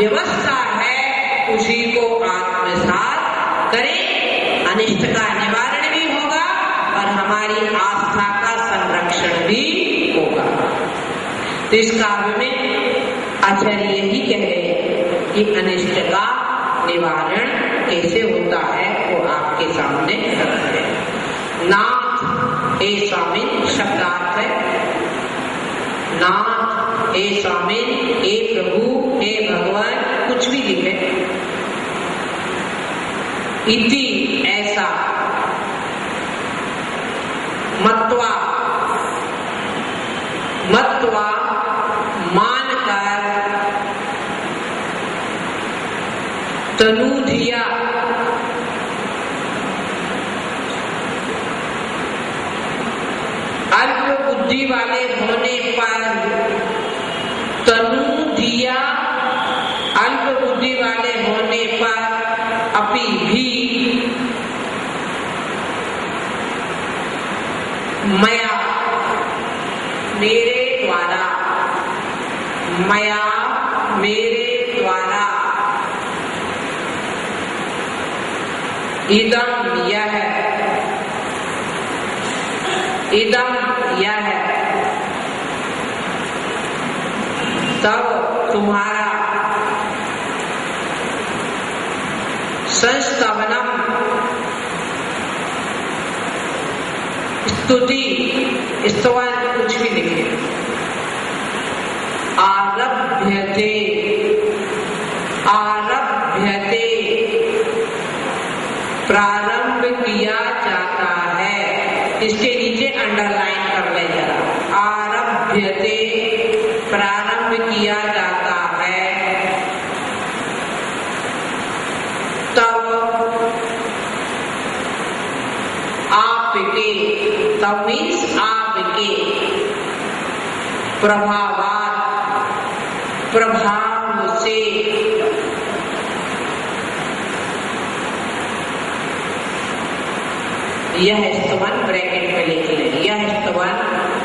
व्यवस्था है उसी को आत्मसात करें, अनिष्ट का निवारण भी होगा और हमारी आस्था का संरक्षण भी होगा। तो इस काव्य में आचार्य यही कह रहे हैं कि अनिष्ट का निवारण कैसे होता है वो आपके सामने रख रहे हैं। नाथ हे स्वामी शब्दार्थ है, नाथ हे स्वामी, हे प्रभु, हे भगवान, कुछ भी लिखे। इति ऐसा, मत्वा मत्वा मानकर, तनुधिया अल्प बुद्धि वाले होने पर, तनुधिया अल्प बुद्धि वाले होने पर अपि भी मया मेरे द्वारा, मया मेरे द्वारा, इदम यह, इदम यह, तब तुम्हारा, संस्तवनम स्तुति, स्तवन कुछ भी लिखे, आरभ्यते, आरभ्यते प्रारंभ किया जाता है। इसके नीचे अंडरलाइन कर ले जरा, आरभ्यते प्रारंभ किया जाता है, तब आपके, तब मीन्स आपके प्रभावात, प्रभाव से, यह स्तवन ब्रैकेट में लिख लें, यह स्तवन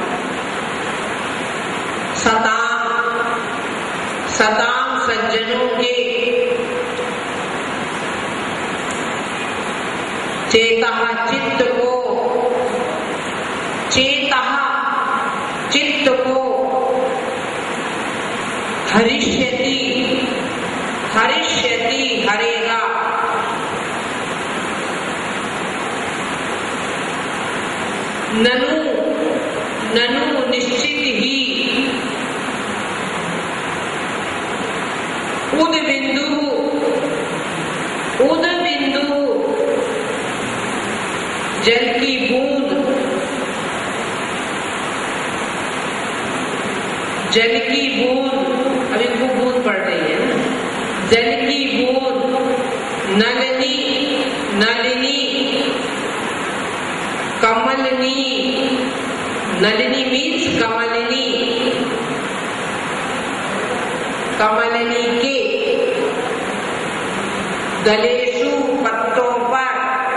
सताम, सताम सज्जनों के चेतः चित्त को, चेतः चित्त को हरिष्यति, हरिष्यति हरेगा, ननु, ननु निश्चित ही, उद बिंदु, उद बिंदु जल की बूंद, जल की बूंद, अभी खूब बूंद पड़ रही है ना, जल की बूंद, नलिनी, नलिनी, कमलनी, नलिनी मीन्स कमलनी, कमलनी के गलेशु पत्तों पर,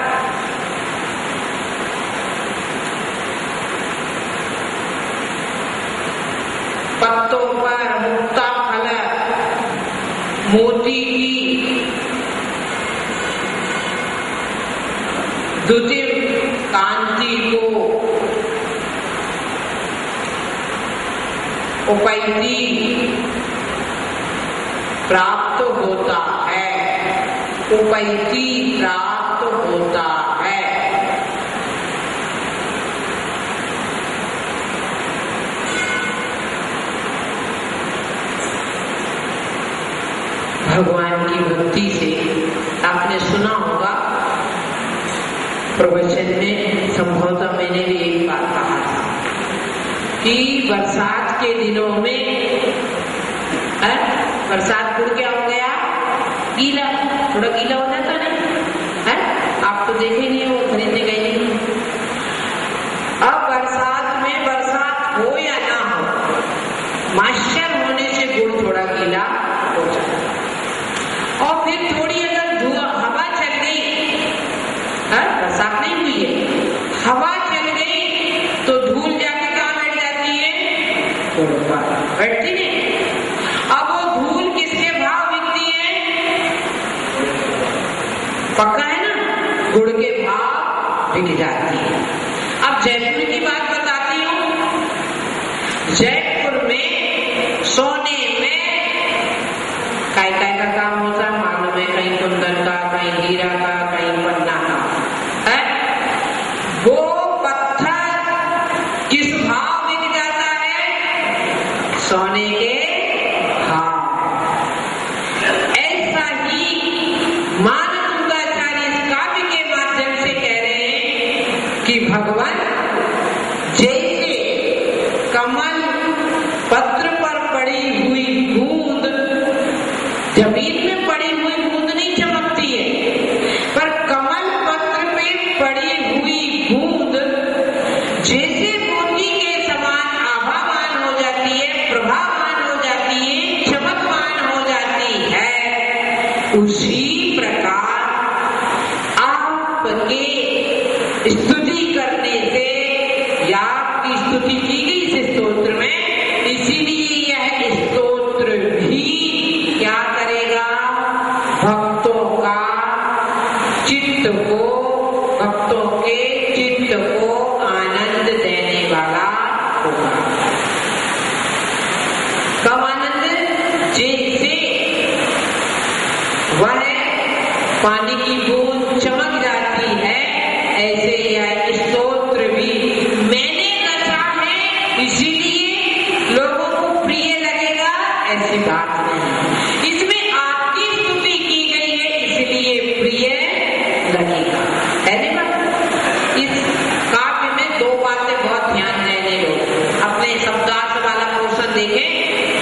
पत्तों पर मुक्ता फल, मोती की द्युतिम कांति को उपैती प्राप्त होता है, उपैती प्राप्त होता है। भगवान की भक्ति से आपने सुना होगा प्रवचन में, संभवतः मैंने भी एक बात कहा था कि बरसात के दिनों में बरसात पूर्व क्या हो गया, गीला, थोड़ा गीला हो जाता ना, आप तो देखे नहीं हो, खरीदने गए नहीं। अब बरसात में बरसात हो या ना हो, मॉइस्चर होने से गुड़ थोड़ा गीला हो जाता, और फिर थोड़ी अगर हवा चल गई, बरसात नहीं हुई है, हवा चल गई तो धूल जाके कहाँ बैठ जाती है, बैठती नहीं। अब वो धूल किसके भाव बिकती पक्का है ना, गुड़ के भाव बिक जाती है। अब जयपुर की बात बताती हूँ। जयपुर में सोने में काय का काम होता है मालूम है, कहीं कुंदन का, कहीं हीरा का, कहीं पन्ना का है। वो पत्थर किस भाव बिक जाता है? सोने के भाव। ऐसा ही मानवताचार्य इस काव्य के माध्यम से कह रहे हैं कि भगवान जैसे कमल पत्र पर पड़ी हुई बूंद, जमीन में पड़ी हुई बूंद नहीं चमकती है, पर कमल पत्र पे पड़ी हुई बूंद जैसे मोती के समान आभावान हो जाती है, प्रभावान हो जाती है, चमकवान हो जाती है, उसी प्रकार आपके स्तुति करने से या आपकी स्तुति की गई इस स्तोत्र में, इसीलिए यह स्तोत्र भी क्या करेगा? भक्तों का चित्त को, भक्तों के चित्त को आनंद देने वाला होगा। कब आनंद? जैसे वह पानी की बूंद चमक जाती है, ऐसे यह स्तोत्र भी मैंने रचा है इसीलिए लोगों को प्रिय लगेगा, ऐसी बात नहीं। इसमें आपकी स्तुति की गई है इसलिए प्रिय लगेगा। पहली बात, इस काव्य में दो बातें बहुत ध्यान देने लो। अपने शब्दार्थ वाला पोर्शन देखें।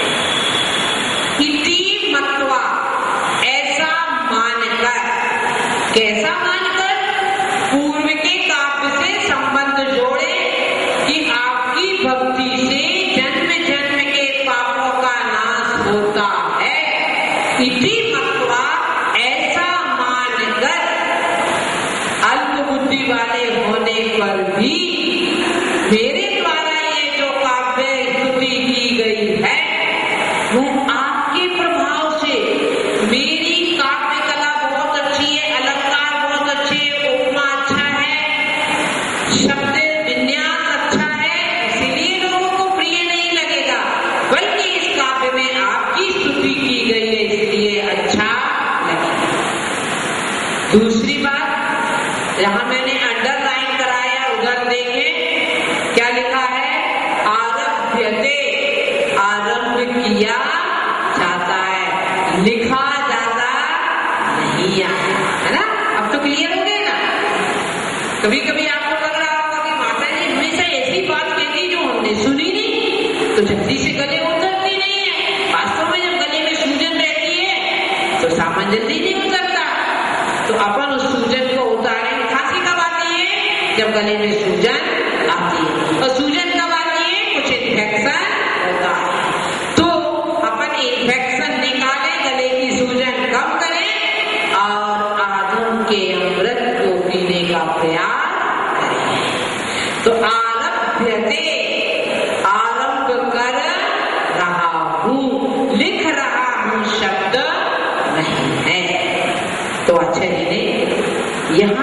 इति मत्वा, ऐसा मानकर, कैसा मानकर? पूर्व के काव्य से संबंध जोड़े कि आपकी भक्ति से जन्म जन्म के पापों का नाश होता है। इति मत्वा, ऐसा मानकर, अल्प बुद्धि वाले होने पर भी मेरे द्वारा ये जो काव्य स्तुति की गई है वह आपके प्रभाव से, मेरी काव्य कला बहुत अच्छी है, अलंकार बहुत अच्छे है, उपमा अच्छा है, शब्द विन्यास अच्छा है, इसलिए लोगों को प्रिय नहीं लगेगा, बल्कि इस काव्य में आपकी स्तुति की गई है इसलिए अच्छा लगेगा। दूसरी बात, जहां मैंने अंडरलाइन कराया उधर देखें क्या लिखा है? आरभ्यते, आरंभ किया जाता है, लिखा जाता नहीं है ना। अब तो क्लियर हो गए ना। कभी कभी आपको लग रहा होगा कि माता जी हमेशा ऐसी बात कहती जो हमने सुनी नहीं, तो जल्दी से गले उतरती नहीं है। वास्तव में जब गले में सूजन रहती है तो सामान जल्दी नहीं उतरता, तो अपन उस सूजन को उतारें। खांसी कब आती है? जब गले में सूजन आती है। और सूजन कब आती है? कुछ इन्फेक्शन होता है, तो अपन इन्फेक्शन निकाले, गले की सूजन कम करें और आदम के अमृत को पीने का प्रयास करें। तो आरभ्यते, आरंभ कर रहा हूं, लिख रहा हूं शब्द नहीं है। तो अच्छा जी ने यहाँ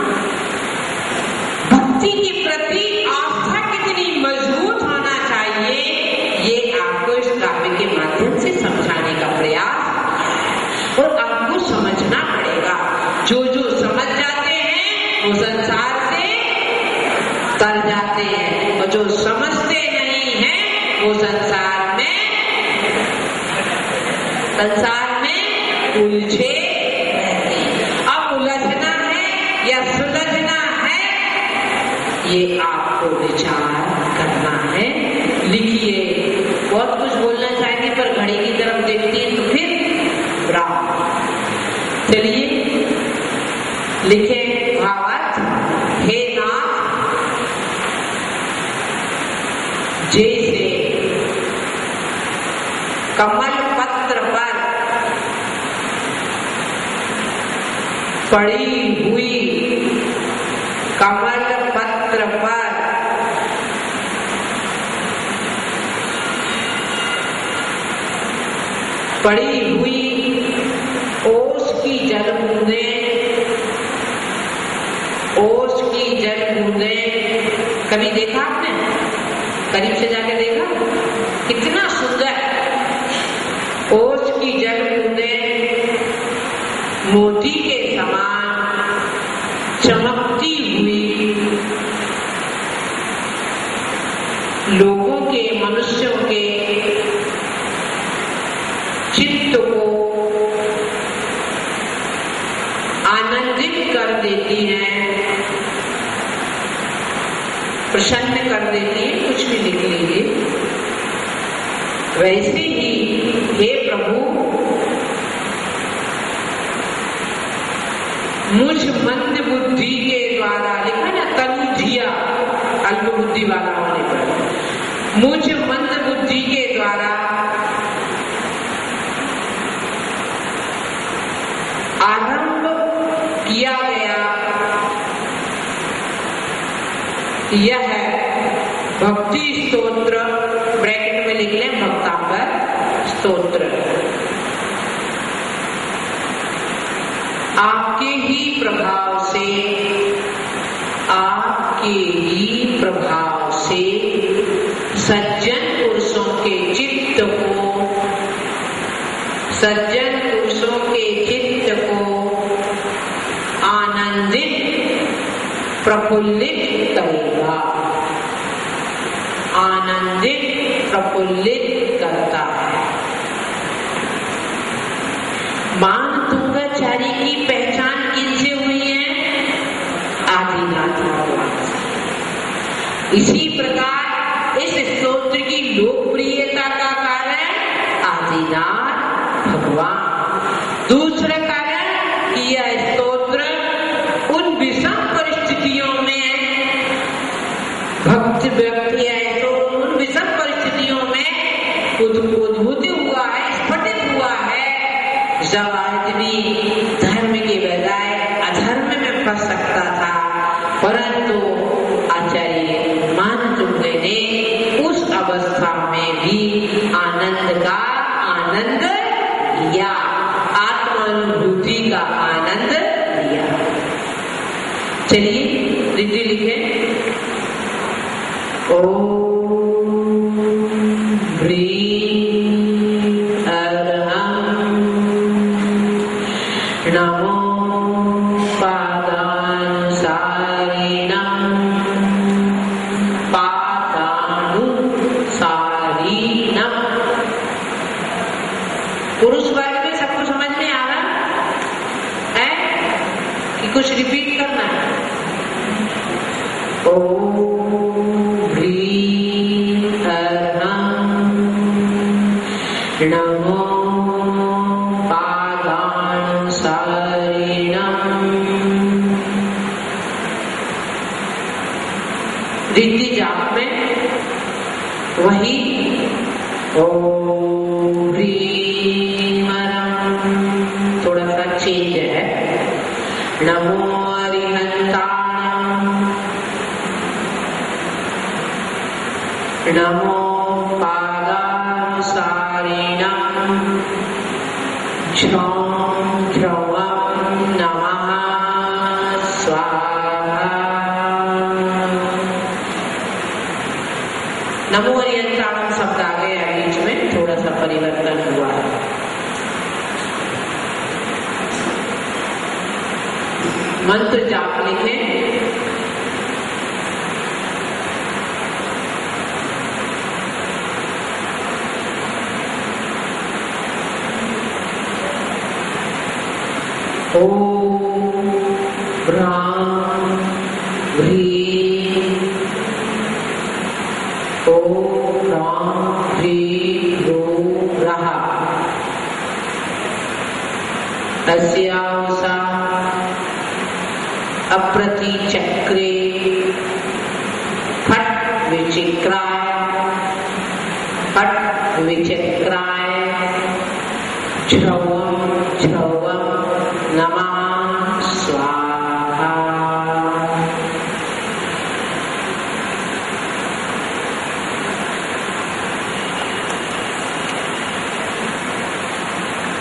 भक्ति के प्रति आस्था कितनी मजबूत होना चाहिए ये आपको इस काव्य के माध्यम से समझाने का प्रयास, और आपको समझना पड़ेगा। जो जो समझ जाते हैं वो संसार से तर जाते हैं, और जो समझते नहीं हैं वो संसार में उलझे रहते हैं। अब उलझना है या सुलझना है ये आपको विचार करना है। लिखिए, बहुत कुछ बोलना चाहेंगे पर घड़ी की तरफ देखती है तो फिर ब्राह्मण। चलिए लिखे भावार्थ। हे नाथ, जैसे कमल पत्र पर पड़ी हुई, कमल पत्र पर पड़ी हुई ओस की जल बूंदें ओस की जल बूंदें, कभी देखा आपने? करीब से जाके देखा? कितना सुंदर ओस की जल बूंदें मोती के समान चमकती हुई लोगों के, मनुष्यों के चित्त को आनंदित कर देती हैं, प्रसन्न कर देती है, कुछ भी लिख लीजिए। वैसे ही हे प्रभु, मुझ मंद बुद्धि के द्वारा, लिखा ना तनुजिया, अल्प बुद्धि वाला होने पर, मुझ मंद बुद्धि के द्वारा आरंभ किया गया यह भक्ति स्तोत्र, ब्रैकेट में लिख लें भक्तांबर स्तोत्र, आपके ही प्रभाव से, आपके ही प्रभाव से सज्जन पुरुषों के चित्त को, सज्जन पुरुषों के चित्त को आनंदित प्रफुल्लित करेगा, आनंदित प्रफुल्लित करता है। मानतुंगाचार्य की पहचान किनसे हुई है? आदिनाथ भगवान से। इसी प्रकार इस स्तोत्र की लोकप्रियता का कारण आदिनाथ भगवान। दूसरा कारण कि यह स्तोत्र उन विषम परिस्थितियों में भक्त व्यक्ति है तो उन विषम परिस्थितियों में उद्भूत हुआ है, स्फटित हुआ है, जब आदमी धर्म के बजाय अधर्म में फंस सकता था, परंतु आचार्य मानतुंगे ने उस अवस्था में भी आनंद का आनंद लिया, आत्मानुभूति का आनंद लिया। चलिए रिद्धि लिखे। ओम ह्रीं अरहं नमो पादानुसारिणं पादानुसारिणं। पुरुष वर्ग में सबको समझ में आ रहा है कि कुछ रिपीट करना है? ओम ह्रीं अरहं नमो पादानुसारिणं। रिद्धि जाप में वही ओम ह्रीं अरहं, थोड़ा सा चेंज है। नमो अरिहंताणं, नमो पादानुसारिणं, झौं झौं नमः स्वाहा। नमो अरिहंताणं शब्द आ गया बीच में, थोड़ा सा परिवर्तन हुआ है। मंत्र जाप लिखें। ओम ह्रां ह्रीं, ओम ह्रां ह्रीं ह्रूं ह्रः। अस्यावसा अप्रतिचक्रे फट् विचिक्राय, फट् विचिक्राय झौं झौं नमः स्वाहा।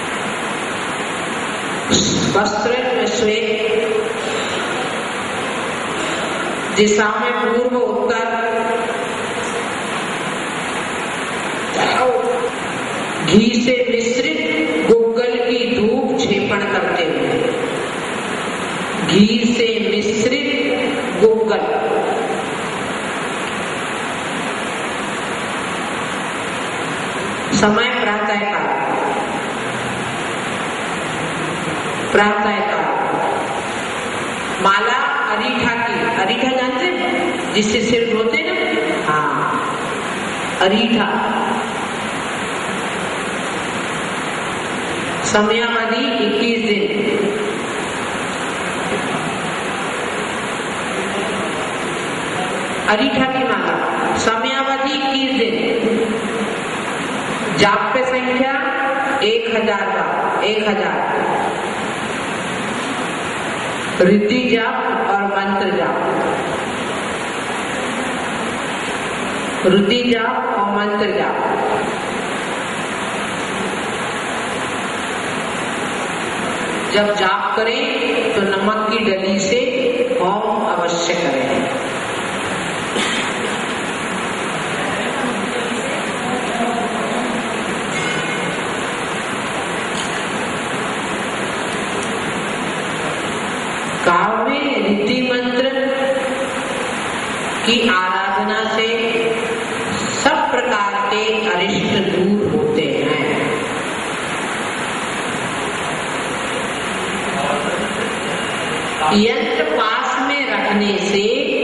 वस्त्र में श्वेत दिशा में पूर्व उत्तर घी से मिश्रित गुग्गल की धूप क्षेपण करते हुए, घी से मिश्रित गुग्गल, समय प्रातःकाल, प्रातःकाल, माला अरीठा की, अरीठा जानते हैं जिससे सिर धोते ना, हाँ अरीठा, समयावधि 21 दिन, अरीठा की माला, समयावधि 21 दिन, जाप्य संख्या 1000 बार, 1000, रिद्धि जाप और मंत्र जाप, रिद्धि जाप और मंत्र जाप। जब जाप करें तो नमक की डली से ओम अवश्य करें। काव्य रिद्धि मंत्र की आराधना से सब प्रकार के अरिष्ट दूर होते हैं। यंत्र पास में रखने से